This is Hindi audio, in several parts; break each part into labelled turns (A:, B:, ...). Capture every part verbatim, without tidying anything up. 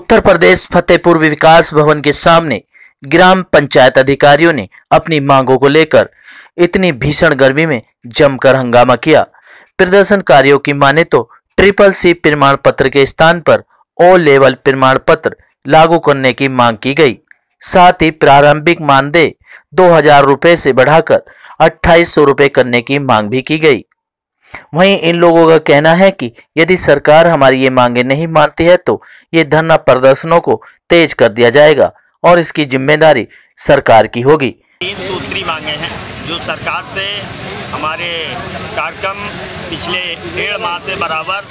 A: उत्तर प्रदेश फतेहपुर विकास भवन के सामने ग्राम पंचायत अधिकारियों ने अपनी मांगों को लेकर इतनी भीषण गर्मी में जमकर हंगामा किया। प्रदर्शनकारियों की माने तो ट्रिपल सी प्रमाण पत्र के स्थान पर ओ लेवल प्रमाण पत्र लागू करने की मांग की गई। साथ ही प्रारंभिक मानदेय दो हजार रुपए से बढ़ाकर अट्ठाईस सौ रुपए करने की मांग भी की गई। वहीं इन लोगों का कहना है कि यदि सरकार हमारी ये मांगे नहीं मानती है तो ये धरना प्रदर्शनों को तेज कर दिया जाएगा और इसकी जिम्मेदारी सरकार की होगी।
B: तीन सूत्री मांगे हैं जो सरकार से हमारे कार्यक्रम पिछले डेढ़ माह से बराबर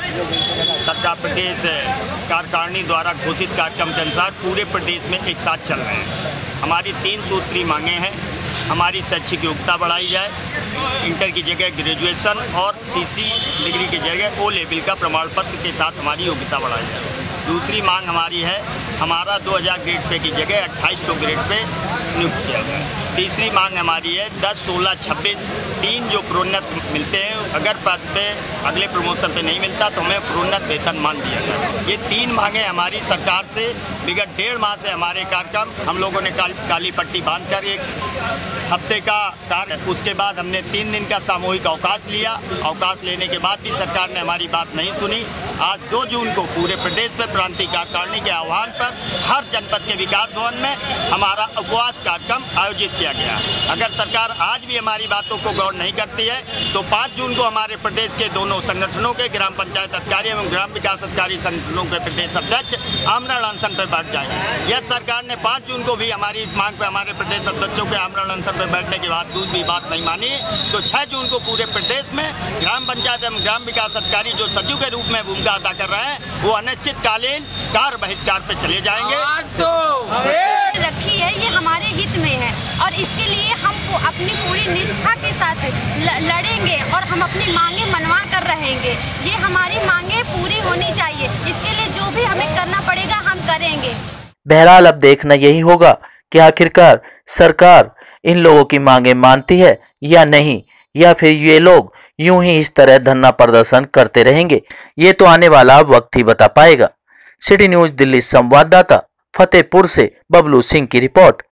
B: सरकार प्रदेश कार्यकारिणी द्वारा घोषित कार्यक्रम के अनुसार पूरे प्रदेश में एक साथ चल रहे हैं। हमारी तीन सूत्री मांगे हैं। हमारी शैक्षिक योग्यता बढ़ाई जाए, इंटर की जगह ग्रेजुएशन और सीसी डिग्री की जगह ओ लेवल का प्रमाण पत्र के साथ हमारी योग्यता बढ़ाई जाए। दूसरी मांग हमारी है हमारा दो हज़ार ग्रेड पे की जगह अट्ठाईस सौ ग्रेड पे नियुक्त किया जाए। तीसरी मांग हमारी है दस, सोलह, छब्बीस तीन जो प्रोन्नत मिलते हैं, अगर पद पे अगले प्रमोशन पे नहीं मिलता तो हमें प्रोन्नत वेतन मान दिया जाए। ये तीन मांगे हमारी सरकार से विगत डेढ़ माह से हमारे कार्यक्रम हम लोगों ने काल, काली पट्टी बांध कर एक हफ्ते का कार्य, उसके बाद हमने तीन दिन का सामूहिक अवकाश लिया। अवकाश लेने के बाद भी सरकार ने हमारी बात नहीं सुनी। आज दो जून को पूरे प्रदेश में प्रांतीय कार्यकारिणी के आह्वान पर हर जनपद के विकास भवन में हमारा उपवास कार्यक्रम आयोजित किया गया। अगर सरकार आज भी हमारी बातों को गौर नहीं करती है तो पाँच जून को हमारे प्रदेश के दोनों संगठनों के ग्राम पंचायत अधिकारी एवं ग्राम विकास अधिकारी संगठनों के प्रदेश अध्यक्ष आमरण अनशन पर बैठ जाएंगे। यदि सरकार ने पाँच जून को भी हमारी इस मांग पर हमारे प्रदेश अध्यक्षों के आमरण अनशन पर बैठने के बावजूद भी बात नहीं मानी तो छह जून को पूरे प्रदेश में ग्राम पंचायत एवं ग्राम विकास अधिकारी जो सचिव के रूप में भूमिका अदा कर रहे हैं वो अनिश्चितकालीन कार्य बहिष्कार पर चले जाएंगे।
C: रखी है ये हमारे हित में है और इसके लिए हम अपनी पूरी निष्ठा के साथ लड़ेंगे और हम अपनी मांगे मनवा कर रहेंगे। ये हमारी मांगे पूरी होनी चाहिए, इसके लिए जो भी हमें करना पड़ेगा हम करेंगे।
A: बहरहाल अब देखना यही होगा कि आखिरकार सरकार इन लोगों की मांगे मानती है या नहीं, या फिर ये लोग यूं ही इस तरह धरना प्रदर्शन करते रहेंगे। ये तो आने वाला वक्त ही बता पाएगा। सिटी न्यूज दिल्ली संवाददाता फतेहपुर से बबलू सिंह की रिपोर्ट।